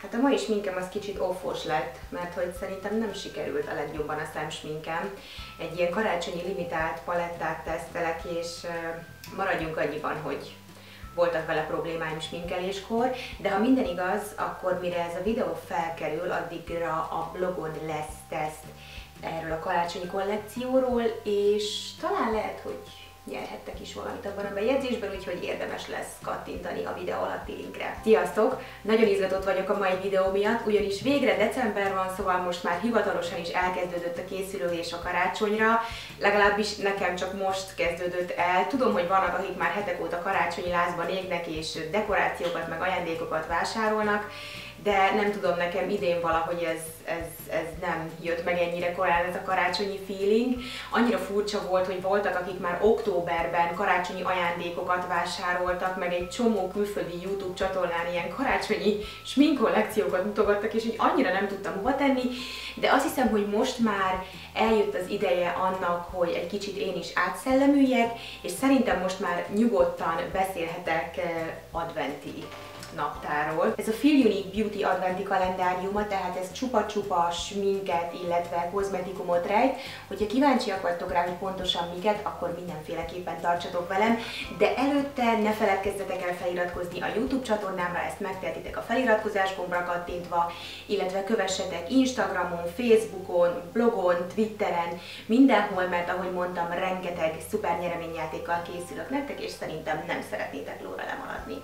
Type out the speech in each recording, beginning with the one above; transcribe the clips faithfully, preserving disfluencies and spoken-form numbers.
Hát a mai sminkem az kicsit offos lett, mert hogy szerintem nem sikerült a legjobban a szemsminkem. Egy ilyen karácsonyi limitált palettát tesztelek, és maradjunk annyiban, hogy voltak vele problémáim sminkeléskor, de ha minden igaz, akkor mire ez a videó felkerül, addigra a blogon lesz teszt erről a karácsonyi kollekcióról, és talán lehet, hogy nyerhettek is valamit abban a bejegyzésben, úgyhogy érdemes lesz kattintani a videó alatti linkre. Sziasztok! Nagyon izgatott vagyok a mai videó miatt, ugyanis végre december van, szóval most már hivatalosan is elkezdődött a készülődés a karácsonyra, legalábbis nekem csak most kezdődött el. Tudom, hogy vannak, akik már hetek óta karácsonyi lázban égnek és dekorációkat meg ajándékokat vásárolnak, de nem tudom, nekem idén valahogy ez, ez, ez nem jött meg ennyire korán, ez a karácsonyi feeling. Annyira furcsa volt, hogy voltak, akik már októberben karácsonyi ajándékokat vásároltak, meg egy csomó külföldi YouTube csatornán ilyen karácsonyi sminkkollekciókat mutogattak, és így annyira nem tudtam hova tenni, de azt hiszem, hogy most már eljött az ideje annak, hogy egy kicsit én is átszellemüljek, és szerintem most már nyugodtan beszélhetek adventi naptáról. Ez a Feel Unique Beauty adventi kalendáriuma, tehát ez csupa-csupa sminket, illetve kozmetikumot rejt. Hogyha kíváncsiak vagytok rá, hogy pontosan miket, akkor mindenféleképpen tartsatok velem, de előtte ne feledkezzetek el feliratkozni a YouTube csatornámra, ezt megtehetitek a feliratkozás gombra kattintva, illetve kövessetek Instagramon, Facebookon, blogon, Twitteren, mindenhol, mert ahogy mondtam, rengeteg szuper nyereményjátékkal készülök nektek, és szerintem nem szeretnétek lóra lemaradni.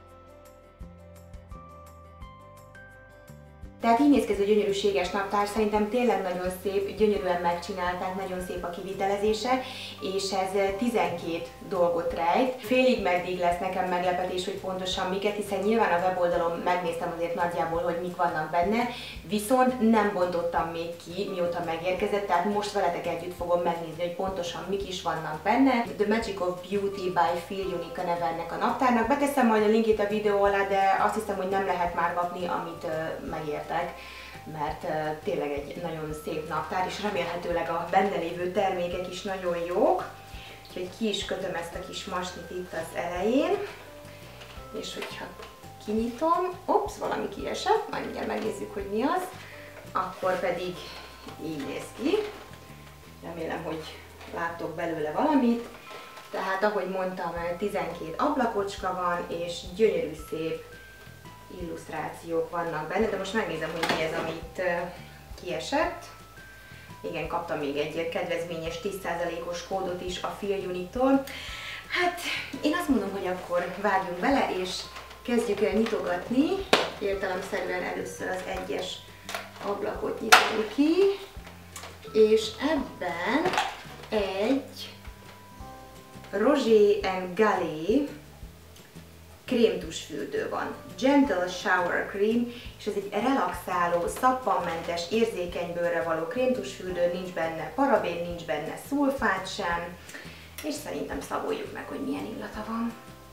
Tehát így néz ki ez a gyönyörűséges naptár, szerintem tényleg nagyon szép, gyönyörűen megcsinálták, nagyon szép a kivitelezése, és ez tizenkét dolgot rejt. Félig meddig lesz nekem meglepetés, hogy pontosan miket, hiszen nyilván a weboldalon megnéztem azért nagyjából, hogy mik vannak benne, viszont nem bontottam még ki, mióta megérkezett, tehát most veletek együtt fogom megnézni, hogy pontosan mik is vannak benne. The Magic of Beauty by Feel Unique a neve ennek a naptárnak. Beteszem majd a linkét a videó alá, de azt hiszem, hogy nem lehet már kapni, amit uh, megértek, mert uh, tényleg egy nagyon szép naptár, és remélhetőleg a benne lévő termékek is nagyon jók. Úgyhogy ki is kötöm ezt a kis masnit itt az elején, és hogyha kinyitom, ops, valami kiesett, majd mindjárt megnézzük, hogy mi az, akkor pedig így néz ki. Remélem, hogy láttok belőle valamit. Tehát, ahogy mondtam, tizenkét ablakocska van, és gyönyörű szép illusztrációk vannak benne, de most megnézem, hogy mi ez, amit kiesett. Igen, kaptam még egy kedvezményes tíz százalékos kódot is a Feel Unique-tól. Hát, én azt mondom, hogy akkor vágjunk bele, és kezdjük el nyitogatni. Értelemszerűen először az egyes ablakot nyitom ki, és ebben egy Roger and Gallet krémtusfürdő van. Gentle Shower Cream, és ez egy relaxáló, szappanmentes, érzékeny bőrre való krémtusfürdő, nincs benne parabén, nincs benne szulfát sem, és szerintem szaboljuk meg, hogy milyen illata van.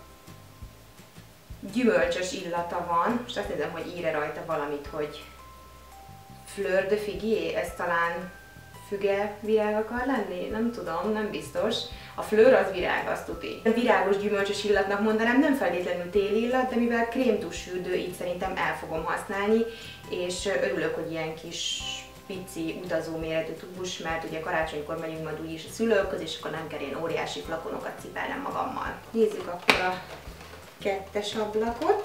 Gyümölcsös illata van, és azt nézem, hogy ír rajta valamit, hogy Fleur de Figuier, ez talán füge virág akar lenni? Nem tudom, nem biztos. A flőr az virág, azt tuti. A virágos gyümölcsös illatnak mondanám, nem feltétlenül téli illat, de mivel krémtusfürdő, így szerintem el fogom használni, és örülök, hogy ilyen kis pici utazó méretű tubus, mert ugye karácsonykor megyünk majd úgyis a szülőkhöz, és akkor nem kell ilyen óriási flakonokat cipelnem magammal. Nézzük akkor a kettes ablakot.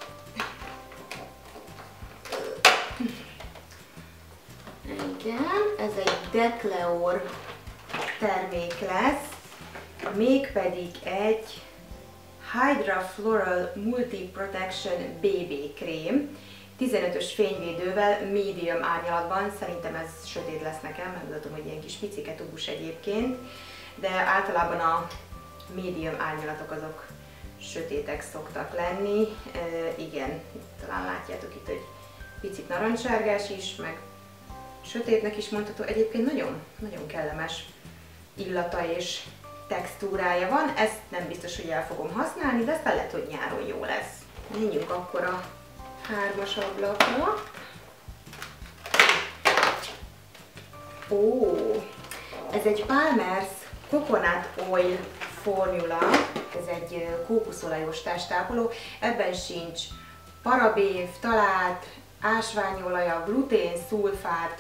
Igen, ez egy Decleor termék lesz, mégpedig egy Hydra Floral Multi Protection bé bé krém, tizenötös fényvédővel, medium árnyalatban, szerintem ez sötét lesz nekem, megmutatom, hogy ilyen kis picike tubus egyébként, de általában a medium árnyalatok azok sötétek szoktak lenni, e, igen, talán látjátok itt, hogy picit narancssárgás is, meg sötétnek is mondható, egyébként nagyon, nagyon kellemes illata és textúrája van, ezt nem biztos, hogy el fogom használni, de aztán lehet, hogy nyáron jó lesz. Menjünk akkor a hármas ablakra. Ó, ez egy Palmer's Coconut Oil formula, ez egy kókuszolajos testápoló, ebben sincs parabén, ftalát, ásványolaja, glutén, szulfát.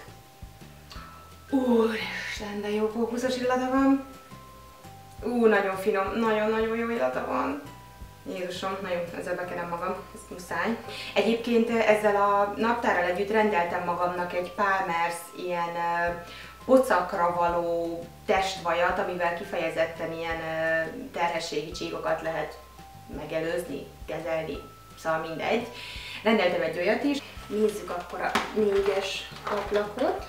Úristen, de jó kókuszos illata van. Ú, nagyon finom, nagyon-nagyon jó illata van. Jézusom, na jó, ezzel bekenem magam, ez muszáj. Egyébként ezzel a naptárral együtt rendeltem magamnak egy Palmer's ilyen uh, pocakra való testvajat, amivel kifejezetten ilyen uh, terhességi csíkokat lehet megelőzni, kezelni, szóval mindegy. Rendeltem egy olyat is. Nézzük akkor a négyes ablakot.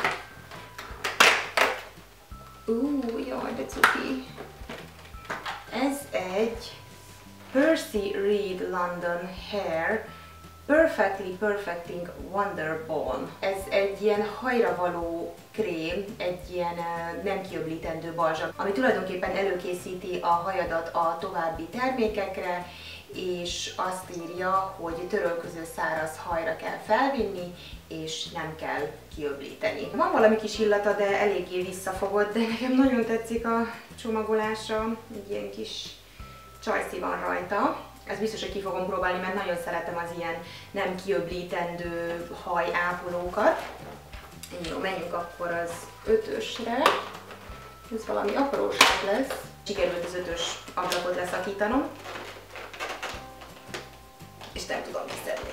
Ú, jaj, de cuki. Ez egy Percy Reed London Hair Perfectly Perfecting Wonder Balm. Ez egy ilyen hajra való krém, egy ilyen nem kiöblítendő balzsam, ami tulajdonképpen előkészíti a hajadat a további termékekre, és azt írja, hogy törölköző száraz hajra kell felvinni, és nem kell kiöblíteni. Van valami kis illata, de eléggé visszafogott, de nekem nagyon tetszik a csomagolása, egy ilyen kis csajszi van rajta. Ez biztos, hogy ki fogom próbálni, mert nagyon szeretem az ilyen nem kiöblítendő hajápolókat. Jó, menjünk akkor az ötösre. Ez valami apróság lesz. Sikerült az ötös ablakot leszakítanom. És nem tudom kiszedni.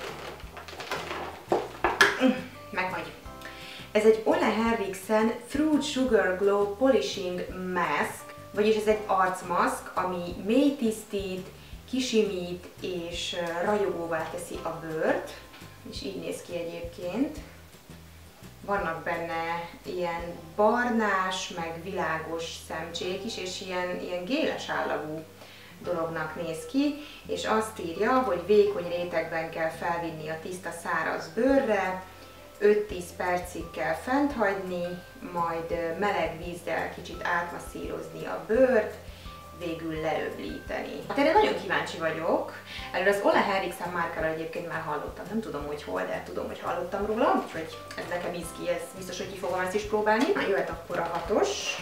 Megvagy. Ez egy Ole Henriksen Fruit Sugar Glow Polishing Mask, vagyis ez egy arcmaszk, ami mély tisztít, kisimít és ragyogóvá teszi a bőrt, és így néz ki egyébként. Vannak benne ilyen barnás, meg világos szemcsék is, és ilyen, ilyen géles állagú dolognak néz ki, és azt írja, hogy vékony rétegben kell felvinni a tiszta száraz bőrre, öt-tíz percig kell fent hagyni, majd meleg vízzel kicsit átmasszírozni a bőrt, végül leöblíteni. Hát erre nagyon kíváncsi vagyok. Előre az Ole Henriksen márkára egyébként már hallottam, nem tudom, hogy hol, de tudom, hogy hallottam róla, úgyhogy ez nekem izgi, ez biztos, hogy ki fogom ezt is próbálni. Na, jöhet akkor a hatos.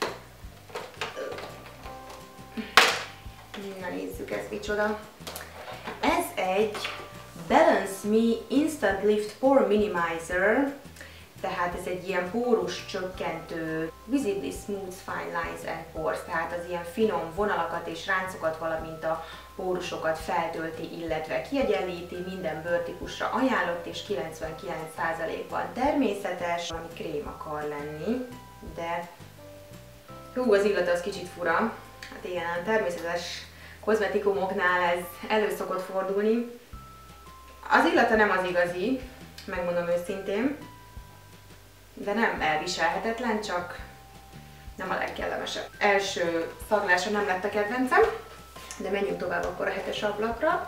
Na nézzük, ez micsoda. Ez egy Balance Me Instant Lift Pore Minimizer, tehát ez egy ilyen pórus csökkentő, visibly smooth fine lines and pores, tehát az ilyen finom vonalakat és ráncokat, valamint a pórusokat feltölti, illetve kiegyenlíti, minden bőrtípusra ajánlott, és kilencvenkilenc százalékban természetes, valami krém akar lenni, de hú, az illata az kicsit fura. Hát igen, a természetes kozmetikumoknál ez elő szokott fordulni. Az illata nem az igazi, megmondom őszintén, de nem elviselhetetlen, csak nem a legkellemesebb. Első szaglása nem lett a kedvencem, de menjünk tovább akkor a hetes ablakra.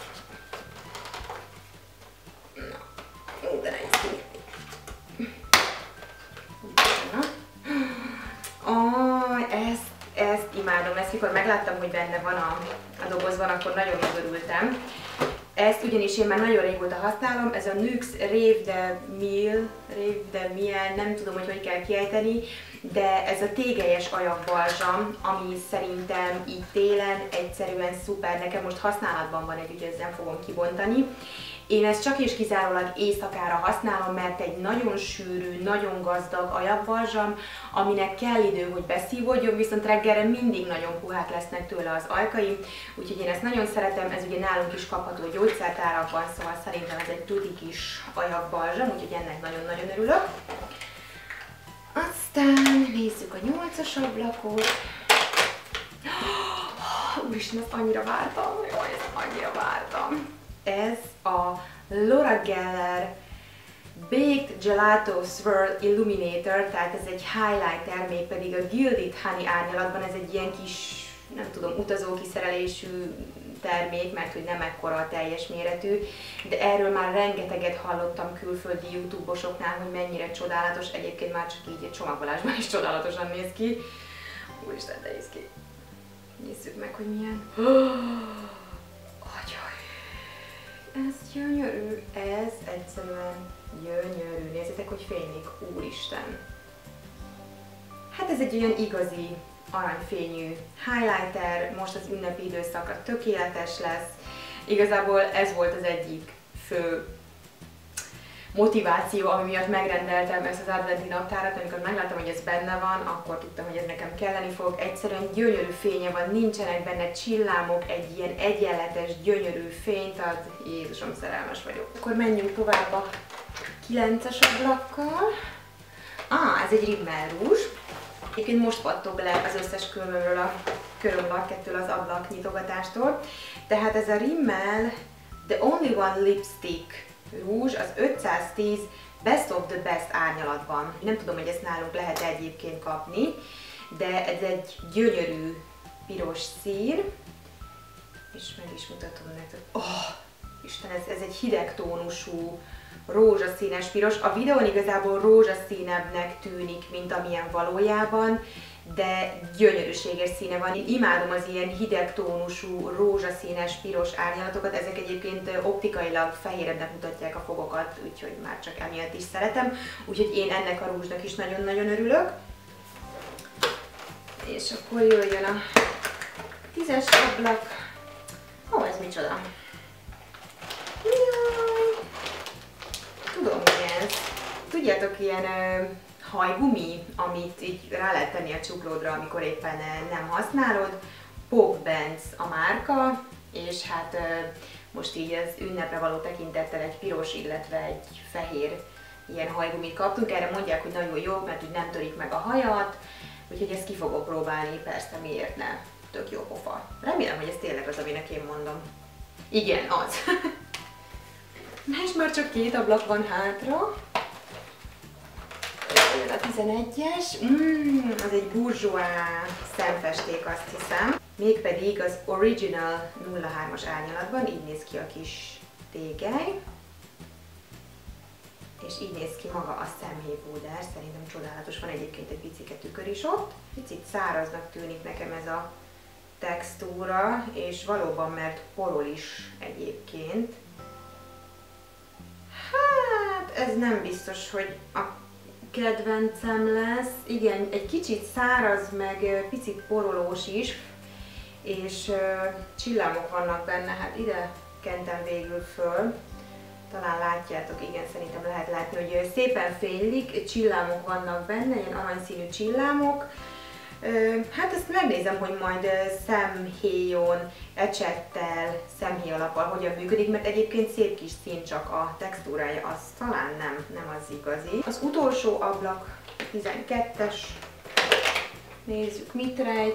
Na, ó, de nehéz ki. Oh, ezt, ezt imádom, ezt mikor megláttam, hogy benne van a, a dobozban, akkor nagyon megörültem. Ezt ugyanis én már nagyon régóta használom, ez a Nuxe Rave de Mille, Rave de Miel, nem tudom, hogy hogy kell kiejteni, de ez a tégelyes ajagbalzsam, ami szerintem így télen egyszerűen szuper, nekem most használatban van egy, úgyhogy ezt nem fogom kibontani. Én ezt csak és kizárólag éjszakára használom, mert egy nagyon sűrű, nagyon gazdag ajagbalzsam, aminek kell idő, hogy beszívódjon, viszont reggelre mindig nagyon puhák lesznek tőle az ajkaim, úgyhogy én ezt nagyon szeretem, ez ugye nálunk is kapható gyógyszertárakban, szóval szerintem ez egy tuti kis ajagbalzsam, úgyhogy ennek nagyon-nagyon örülök. Aztán nézzük a nyolcas ablakot. Úristen, ezt annyira vártam, jaj, ezt annyira vártam. Ez a Laura Geller Baked Gelato Swirl Illuminator, tehát ez egy highlighter, mégpedig a Gilded Honey árnyalatban, ez egy ilyen kis, nem tudom, utazókiszerelésű termék, mert hogy nem ekkora a teljes méretű, de erről már rengeteget hallottam külföldi YouTube-osoknál, hogy mennyire csodálatos, egyébként már csak így egy csomagolásban is csodálatosan néz ki. Úristen, de néz ki. Nézzük meg, hogy milyen. Ez gyönyörű, ez egyszerűen gyönyörű. Nézzétek, hogy fénylik, úristen. Hát ez egy olyan igazi aranyfényű highlighter, most az ünnepi időszakra tökéletes lesz. Igazából ez volt az egyik fő motiváció, ami miatt megrendeltem ezt az adventi naptárat. Amikor megláttam, hogy ez benne van, akkor tudtam, hogy ez nekem kelleni fog. Egyszerűen gyönyörű fénye van, nincsenek benne csillámok, egy ilyen egyenletes, gyönyörű fényt ad. Jézusom, szerelmes vagyok. Akkor menjünk tovább a kilences ablakkal. Ah, ez egy Rimmel rúzs. Egyébként most pattog le az összes körülről a körömlak ettől az ablak nyitogatástól. Tehát ez a Rimmel The Only One Lipstick rúzs az ötszáztíz Best of the Best árnyalatban. Nem tudom, hogy ezt nálunk lehet egyébként kapni, de ez egy gyönyörű piros szín, és meg is mutatom nektek. Oh, Isten, ez, ez egy hideg tónusú, rózsaszínes piros. A videón igazából rózsaszínebbnek tűnik, mint amilyen valójában, de gyönyörűséges színe van. Én imádom az ilyen hideg tónusú, rózsaszínes, piros árnyalatokat, ezek egyébként optikailag fehérebbnek mutatják a fogokat, úgyhogy már csak emiatt is szeretem. Úgyhogy én ennek a rúzsnak is nagyon-nagyon örülök. És akkor jöjjön a tízes ablak. Ó, oh, ez micsoda? Jaj! Tudom, mi ez. Tudjátok, ilyen ö, hajgumi, amit így rá lehet tenni a csuklódra, amikor éppen nem használod. Pop Bands a márka, és hát ö, most így az ünnepre való tekintettel egy piros, illetve egy fehér ilyen hajgumit kaptunk. Erre mondják, hogy nagyon jó, mert úgy nem törik meg a hajat, úgyhogy ezt ki fogok próbálni, persze miért ne. Tök jó pofa. Remélem, hogy ez tényleg az, aminek én mondom. Igen, az. Na és már csak két ablak van hátra. A tizenegyes. Mm, az egy bourjois szemfesték, azt hiszem. Mégpedig az Original nulla hármas árnyalatban. Így néz ki a kis tégely. És így néz ki maga a szemhéjpúder. Szerintem csodálatos. Van egyébként egy picike tükör is ott. Picit száraznak tűnik nekem ez a textúra, és valóban, mert porol is egyébként. Hát, ez nem biztos, hogy a kedvencem lesz. Igen, egy kicsit száraz, meg picit porolós is, és uh, csillámok vannak benne, hát ide kentem végül föl. Talán látjátok, igen, szerintem lehet látni, hogy szépen fénylik, csillámok vannak benne, ilyen aranyszínű csillámok. Hát ezt megnézem, hogy majd szemhéjon, ecsettel, szemhéj alappal hogyan működik, mert egyébként szép kis szín, csak a textúrája az talán nem, nem az igazi. Az utolsó ablak, tizenkettes, nézzük mit rejt.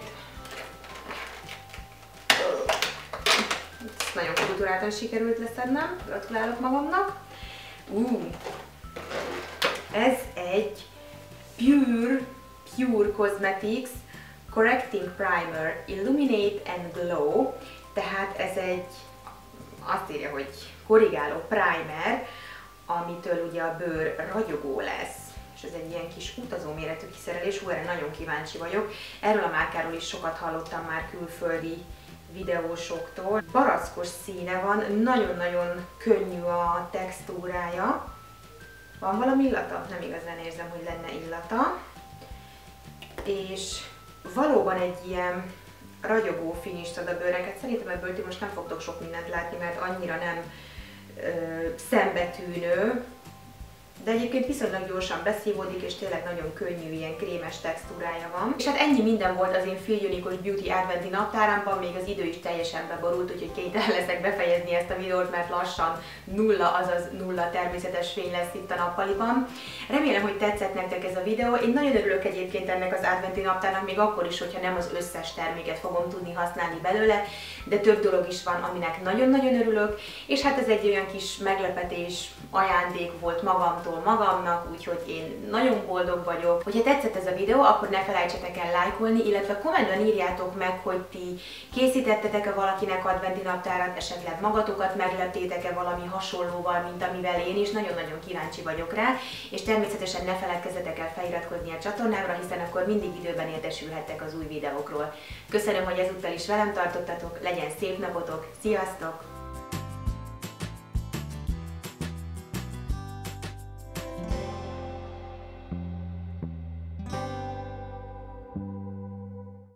Ezt nagyon kulturáltan sikerült leszednem, gratulálok magamnak. Uh, ez egy Pure Pure Cosmetics Correcting Primer Illuminate and Glow, tehát ez egy, azt írja, hogy korrigáló primer, amitől ugye a bőr ragyogó lesz, és ez egy ilyen kis utazó méretű kiszerelés, hú, erre nagyon kíváncsi vagyok. Erről a márkáról is sokat hallottam már külföldi videósoktól. Barackos színe van, nagyon-nagyon könnyű a textúrája. Van valami illata? Nem igazán érzem, hogy lenne illata. És valóban egy ilyen ragyogó finist ad a bőrnek. Szerintem ebből ti most nem fogtok sok mindent látni, mert annyira nem ö, szembetűnő, de egyébként viszonylag gyorsan beszívódik, és tényleg nagyon könnyű, ilyen krémes textúrája van. És hát ennyi minden volt az én Feel Unique-os Beauty adventi naptáramban, még az idő is teljesen beborult, úgyhogy kénytelen leszek befejezni ezt a videót, mert lassan nulla, azaz nulla természetes fény lesz itt a nappaliban. Remélem, hogy tetszett nektek ez a videó. Én nagyon örülök egyébként ennek az adventi naptárnak, még akkor is, hogyha nem az összes terméket fogom tudni használni belőle, de több dolog is van, aminek nagyon-nagyon örülök, és hát ez egy olyan kis meglepetés, ajándék volt magamtól magamnak, úgyhogy én nagyon boldog vagyok. Hogyha tetszett ez a videó, akkor ne felejtsetek el lájkolni, illetve kommentben írjátok meg, hogy ti készítettetek-e valakinek adventi naptárat, esetleg magatokat megleptétek-e valami hasonlóval, mint amivel én is, nagyon-nagyon kíváncsi vagyok rá, és természetesen ne feledkezzetek el feliratkozni a csatornámra, hiszen akkor mindig időben értesülhettek az új videókról. Köszönöm, hogy ezúttal is velem tartottatok, legyen szép napotok, sziasztok!